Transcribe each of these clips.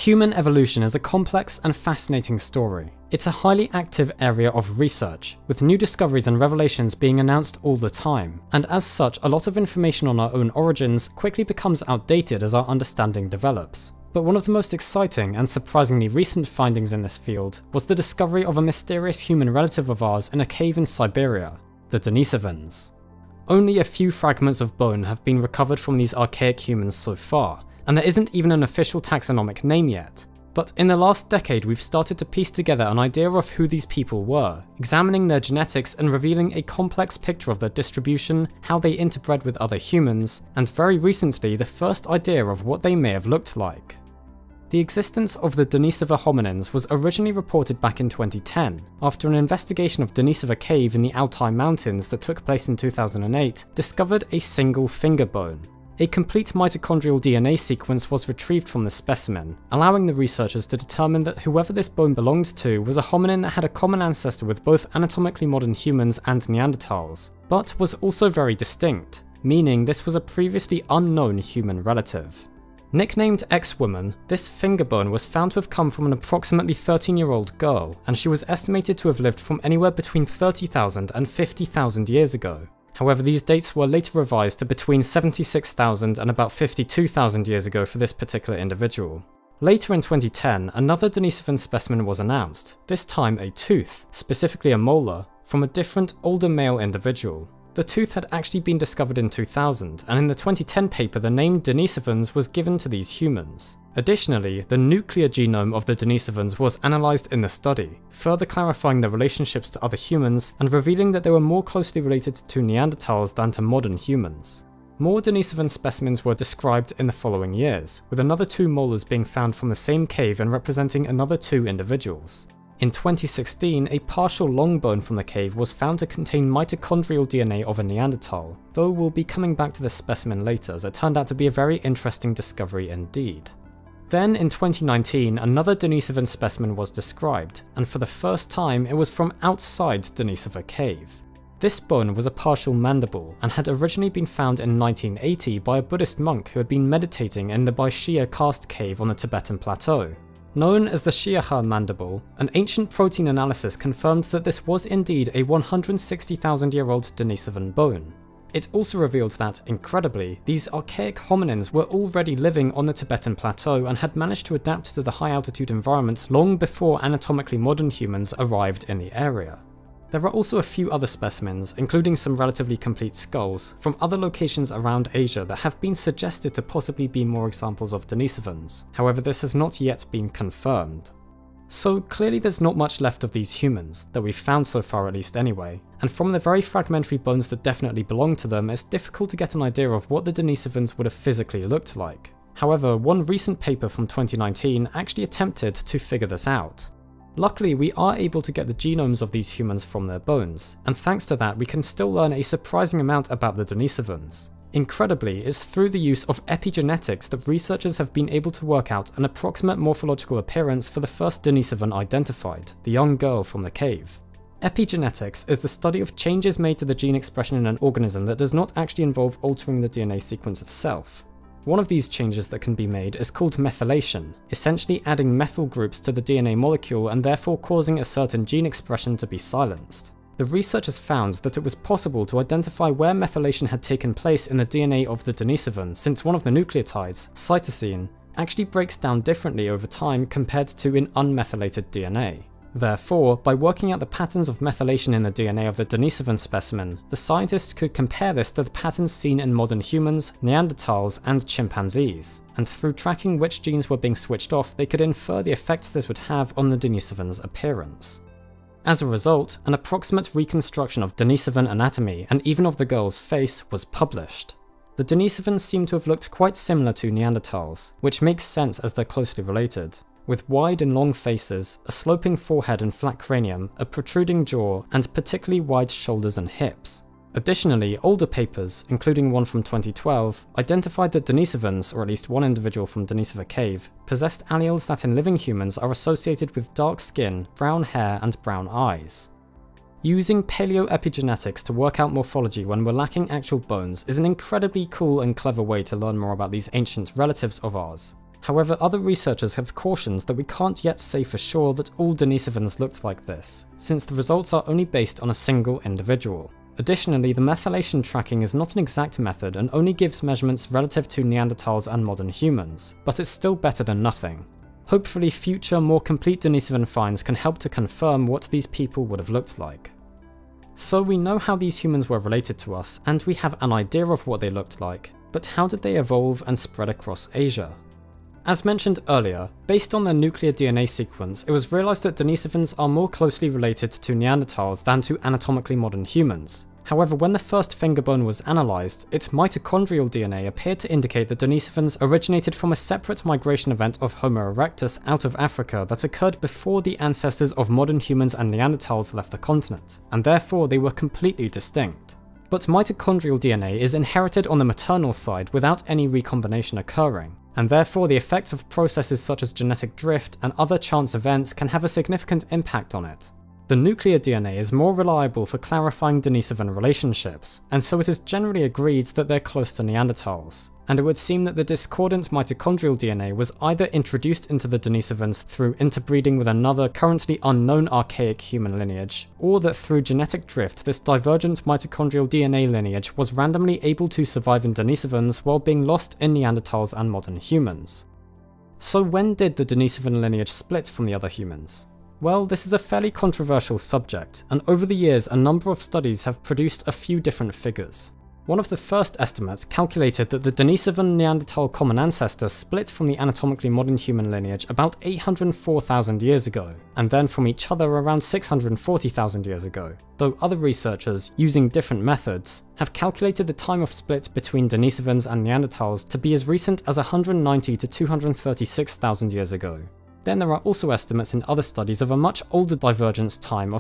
Human evolution is a complex and fascinating story. It's a highly active area of research, with new discoveries and revelations being announced all the time, and as such, a lot of information on our own origins quickly becomes outdated as our understanding develops. But one of the most exciting and surprisingly recent findings in this field was the discovery of a mysterious human relative of ours in a cave in Siberia, the Denisovans. Only a few fragments of bone have been recovered from these archaic humans so far, and there isn't even an official taxonomic name yet. But in the last decade we've started to piece together an idea of who these people were, examining their genetics and revealing a complex picture of their distribution, how they interbred with other humans, and very recently the first idea of what they may have looked like. The existence of the Denisova hominins was originally reported back in 2010, after an investigation of Denisova Cave in the Altai Mountains that took place in 2008 discovered a single finger bone. A complete mitochondrial DNA sequence was retrieved from the specimen, allowing the researchers to determine that whoever this bone belonged to was a hominin that had a common ancestor with both anatomically modern humans and Neanderthals, but was also very distinct, meaning this was a previously unknown human relative. Nicknamed X-Woman, this finger bone was found to have come from an approximately 13-year-old girl, and she was estimated to have lived from anywhere between 30,000 and 50,000 years ago. However, these dates were later revised to between 76,000 and about 52,000 years ago for this particular individual. Later in 2010, another Denisovan specimen was announced, this time a tooth, specifically a molar, from a different, older male individual. The tooth had actually been discovered in 2000, and in the 2010 paper the name Denisovans was given to these humans. Additionally, the nuclear genome of the Denisovans was analysed in the study, further clarifying their relationships to other humans and revealing that they were more closely related to Neanderthals than to modern humans. More Denisovan specimens were described in the following years, with another 2 molars being found from the same cave and representing another 2 individuals. In 2016, a partial long bone from the cave was found to contain mitochondrial DNA of a Neanderthal, though we'll be coming back to this specimen later as it turned out to be a very interesting discovery indeed. Then in 2019, another Denisovan specimen was described, and for the first time it was from outside Denisova Cave. This bone was a partial mandible, and had originally been found in 1980 by a Buddhist monk who had been meditating in the Baishia karst cave on the Tibetan plateau. Known as the Shiaha mandible, an ancient protein analysis confirmed that this was indeed a 160,000-year-old Denisovan bone. It also revealed that, incredibly, these archaic hominins were already living on the Tibetan plateau and had managed to adapt to the high-altitude environment long before anatomically modern humans arrived in the area. There are also a few other specimens, including some relatively complete skulls, from other locations around Asia that have been suggested to possibly be more examples of Denisovans. However, this has not yet been confirmed. So clearly there's not much left of these humans, that we've found so far at least anyway, and from the very fragmentary bones that definitely belong to them, it's difficult to get an idea of what the Denisovans would have physically looked like. However, one recent paper from 2019 actually attempted to figure this out. Luckily, we are able to get the genomes of these humans from their bones, and thanks to that we can still learn a surprising amount about the Denisovans. Incredibly, it's through the use of epigenetics that researchers have been able to work out an approximate morphological appearance for the first Denisovan identified, the young girl from the cave. Epigenetics is the study of changes made to the gene expression in an organism that does not actually involve altering the DNA sequence itself. One of these changes that can be made is called methylation, essentially adding methyl groups to the DNA molecule and therefore causing a certain gene expression to be silenced. The researchers found that it was possible to identify where methylation had taken place in the DNA of the Denisovan, since one of the nucleotides, cytosine, actually breaks down differently over time compared to in unmethylated DNA. Therefore, by working out the patterns of methylation in the DNA of the Denisovan specimen, the scientists could compare this to the patterns seen in modern humans, Neanderthals, and chimpanzees, and through tracking which genes were being switched off, they could infer the effects this would have on the Denisovan's appearance. As a result, an approximate reconstruction of Denisovan anatomy, and even of the girl's face, was published. The Denisovans seem to have looked quite similar to Neanderthals, which makes sense as they're closely related, with wide and long faces, a sloping forehead and flat cranium, a protruding jaw, and particularly wide shoulders and hips. Additionally, older papers, including one from 2012, identified that Denisovans, or at least one individual from Denisova Cave, possessed alleles that in living humans are associated with dark skin, brown hair, and brown eyes. Using paleoepigenetics to work out morphology when we're lacking actual bones is an incredibly cool and clever way to learn more about these ancient relatives of ours. However, other researchers have cautioned that we can't yet say for sure that all Denisovans looked like this, since the results are only based on a single individual. Additionally, the methylation tracking is not an exact method and only gives measurements relative to Neanderthals and modern humans, but it's still better than nothing. Hopefully future, more complete Denisovan finds can help to confirm what these people would have looked like. So we know how these humans were related to us, and we have an idea of what they looked like, but how did they evolve and spread across Asia? As mentioned earlier, based on their nuclear DNA sequence, it was realised that Denisovans are more closely related to Neanderthals than to anatomically modern humans. However, when the first finger bone was analysed, its mitochondrial DNA appeared to indicate that Denisovans originated from a separate migration event of Homo erectus out of Africa that occurred before the ancestors of modern humans and Neanderthals left the continent, and therefore they were completely distinct. But mitochondrial DNA is inherited on the maternal side without any recombination occurring, and therefore the effects of processes such as genetic drift and other chance events can have a significant impact on it. The nuclear DNA is more reliable for clarifying Denisovan relationships, and so it is generally agreed that they're close to Neanderthals, and it would seem that the discordant mitochondrial DNA was either introduced into the Denisovans through interbreeding with another currently unknown archaic human lineage, or that through genetic drift this divergent mitochondrial DNA lineage was randomly able to survive in Denisovans while being lost in Neanderthals and modern humans. So when did the Denisovan lineage split from the other humans? Well, this is a fairly controversial subject, and over the years a number of studies have produced a few different figures. One of the first estimates calculated that the Denisovan Neanderthal common ancestor split from the anatomically modern human lineage about 804,000 years ago, and then from each other around 640,000 years ago, though other researchers, using different methods, have calculated the time of split between Denisovans and Neanderthals to be as recent as 190 to 236,000 years ago. Then there are also estimates in other studies of a much older divergence time of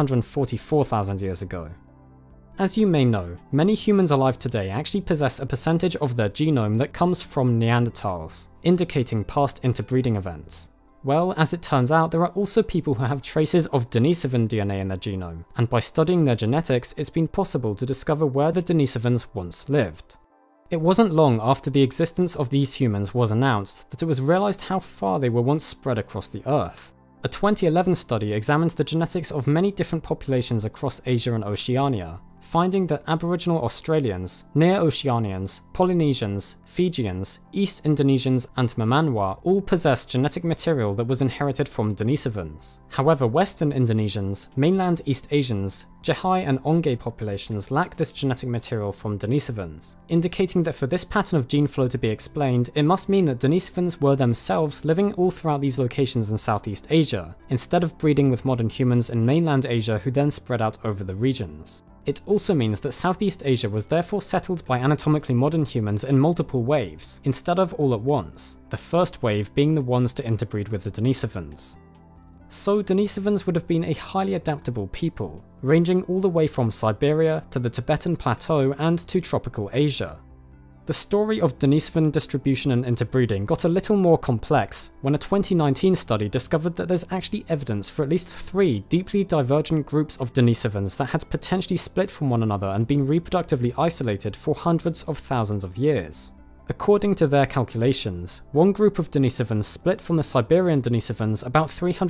744,000 years ago. As you may know, many humans alive today actually possess a percentage of their genome that comes from Neanderthals, indicating past interbreeding events. Well, as it turns out, there are also people who have traces of Denisovan DNA in their genome, and by studying their genetics, it's been possible to discover where the Denisovans once lived. It wasn't long after the existence of these humans was announced that it was realised how far they were once spread across the Earth. A 2011 study examined the genetics of many different populations across Asia and Oceania, finding that Aboriginal Australians, Near-Oceanians, Polynesians, Fijians, East Indonesians and Mamanwa all possess genetic material that was inherited from Denisovans. However, Western Indonesians, mainland East Asians, Jehai and Onge populations lack this genetic material from Denisovans, indicating that for this pattern of gene flow to be explained, it must mean that Denisovans were themselves living all throughout these locations in Southeast Asia, instead of breeding with modern humans in mainland Asia who then spread out over the regions. It also means that Southeast Asia was therefore settled by anatomically modern humans in multiple waves, instead of all at once, the first wave being the ones to interbreed with the Denisovans. So Denisovans would have been a highly adaptable people, ranging all the way from Siberia to the Tibetan Plateau and to tropical Asia. The story of Denisovan distribution and interbreeding got a little more complex when a 2019 study discovered that there's actually evidence for at least 3 deeply divergent groups of Denisovans that had potentially split from one another and been reproductively isolated for hundreds of thousands of years. According to their calculations, one group of Denisovans split from the Siberian Denisovans about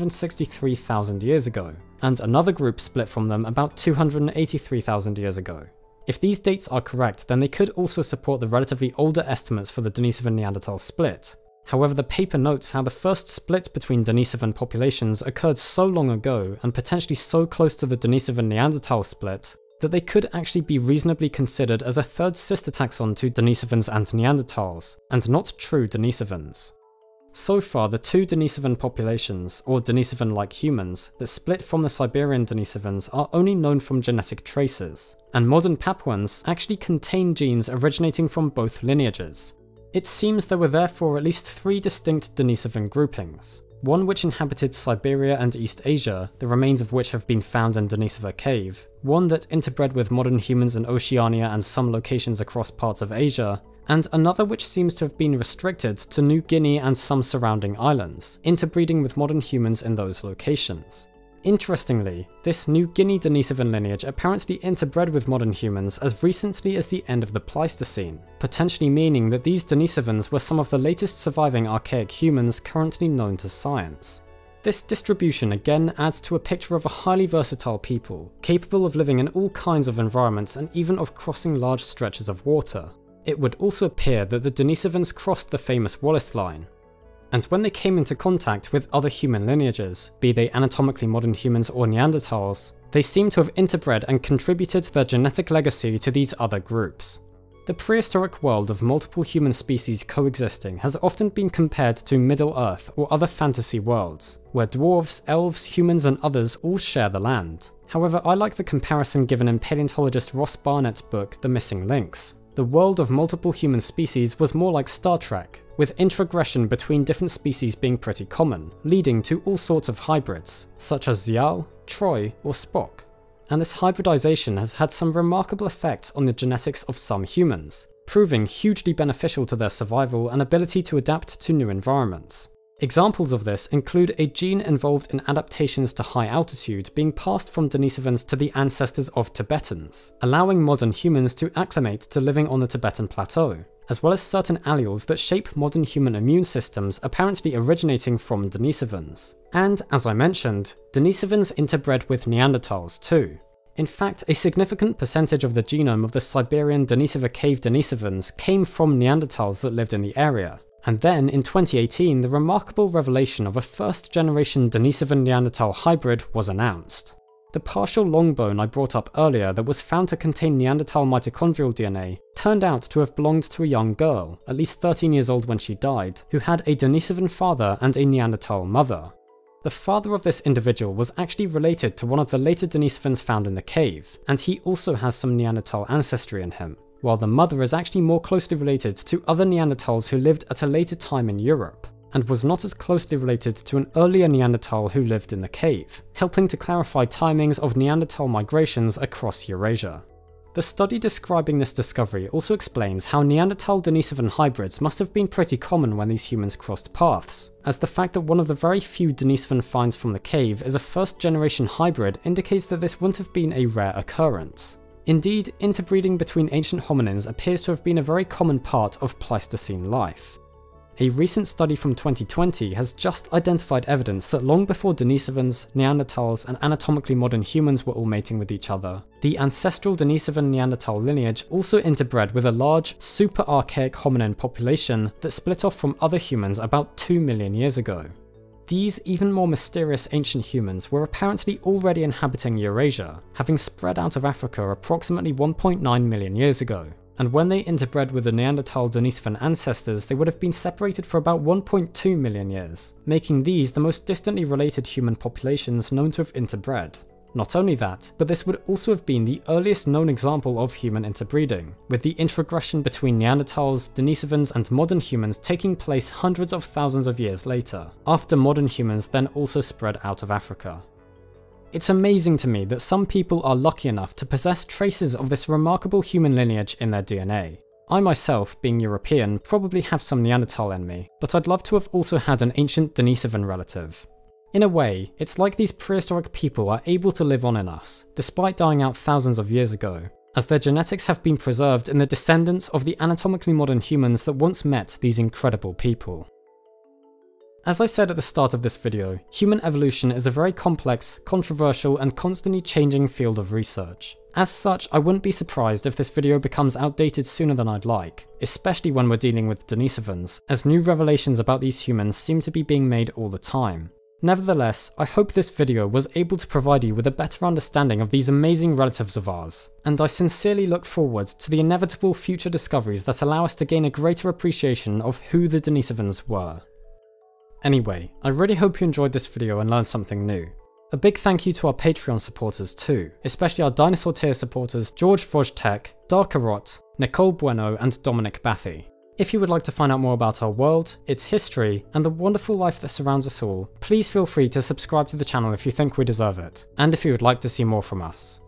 363,000 years ago, and another group split from them about 283,000 years ago. If these dates are correct, then they could also support the relatively older estimates for the Denisovan-Neanderthal split. However, the paper notes how the first split between Denisovan populations occurred so long ago and potentially so close to the Denisovan-Neanderthal split that they could actually be reasonably considered as a third sister taxon to Denisovans and Neanderthals, and not true Denisovans. So far, the 2 Denisovan populations, or Denisovan-like humans, that split from the Siberian Denisovans are only known from genetic traces, and modern Papuans actually contain genes originating from both lineages. It seems there were therefore at least 3 distinct Denisovan groupings, one which inhabited Siberia and East Asia, the remains of which have been found in Denisova Cave, one that interbred with modern humans in Oceania and some locations across parts of Asia, and another which seems to have been restricted to New Guinea and some surrounding islands, interbreeding with modern humans in those locations. Interestingly, this New Guinea Denisovan lineage apparently interbred with modern humans as recently as the end of the Pleistocene, potentially meaning that these Denisovans were some of the latest surviving archaic humans currently known to science. This distribution again adds to a picture of a highly versatile people, capable of living in all kinds of environments and even of crossing large stretches of water. It would also appear that the Denisovans crossed the famous Wallace Line, and when they came into contact with other human lineages, be they anatomically modern humans or Neanderthals, they seem to have interbred and contributed their genetic legacy to these other groups. The prehistoric world of multiple human species coexisting has often been compared to Middle-earth or other fantasy worlds, where dwarves, elves, humans and others all share the land. However, I like the comparison given in paleontologist Ross Barnett's book The Missing Links. The world of multiple human species was more like Star Trek, with introgression between different species being pretty common, leading to all sorts of hybrids, such as Ziyal, Troy, or Spock. And this hybridization has had some remarkable effects on the genetics of some humans, proving hugely beneficial to their survival and ability to adapt to new environments. Examples of this include a gene involved in adaptations to high altitude being passed from Denisovans to the ancestors of Tibetans, allowing modern humans to acclimate to living on the Tibetan plateau, as well as certain alleles that shape modern human immune systems apparently originating from Denisovans. And, as I mentioned, Denisovans interbred with Neanderthals too. In fact, a significant percentage of the genome of the Siberian Denisova cave Denisovans came from Neanderthals that lived in the area. And then, in 2018, the remarkable revelation of a first-generation Denisovan-Neanderthal hybrid was announced. The partial long bone I brought up earlier that was found to contain Neanderthal mitochondrial DNA turned out to have belonged to a young girl, at least 13 years old when she died, who had a Denisovan father and a Neanderthal mother. The father of this individual was actually related to one of the later Denisovans found in the cave, and he also has some Neanderthal ancestry in him, while the mother is actually more closely related to other Neanderthals who lived at a later time in Europe, and was not as closely related to an earlier Neanderthal who lived in the cave, helping to clarify timings of Neanderthal migrations across Eurasia. The study describing this discovery also explains how Neanderthal-Denisovan hybrids must have been pretty common when these humans crossed paths, as the fact that one of the very few Denisovan finds from the cave is a first-generation hybrid indicates that this wouldn't have been a rare occurrence. Indeed, interbreeding between ancient hominins appears to have been a very common part of Pleistocene life. A recent study from 2020 has just identified evidence that long before Denisovans, Neanderthals, and anatomically modern humans were all mating with each other, the ancestral Denisovan-Neanderthal lineage also interbred with a large, super-archaic hominin population that split off from other humans about 2 million years ago. These even more mysterious ancient humans were apparently already inhabiting Eurasia, having spread out of Africa approximately 1.9 million years ago. And when they interbred with the Neanderthal Denisovan ancestors, they would have been separated for about 1.2 million years, making these the most distantly related human populations known to have interbred. Not only that, but this would also have been the earliest known example of human interbreeding, with the introgression between Neanderthals, Denisovans, and modern humans taking place hundreds of thousands of years later, after modern humans then also spread out of Africa. It's amazing to me that some people are lucky enough to possess traces of this remarkable human lineage in their DNA. I myself, being European, probably have some Neanderthal in me, but I'd love to have also had an ancient Denisovan relative. In a way, it's like these prehistoric people are able to live on in us, despite dying out thousands of years ago, as their genetics have been preserved in the descendants of the anatomically modern humans that once met these incredible people. As I said at the start of this video, human evolution is a very complex, controversial, and constantly changing field of research. As such, I wouldn't be surprised if this video becomes outdated sooner than I'd like, especially when we're dealing with Denisovans, as new revelations about these humans seem to be being made all the time. Nevertheless, I hope this video was able to provide you with a better understanding of these amazing relatives of ours, and I sincerely look forward to the inevitable future discoveries that allow us to gain a greater appreciation of who the Denisovans were. Anyway, I really hope you enjoyed this video and learned something new. A big thank you to our Patreon supporters too, especially our Dinosaur tier supporters George Vojtek, Darkarot, Nicole Bueno, and Dominic Bathy. If you would like to find out more about our world, its history, and the wonderful life that surrounds us all, please feel free to subscribe to the channel if you think we deserve it, and if you would like to see more from us.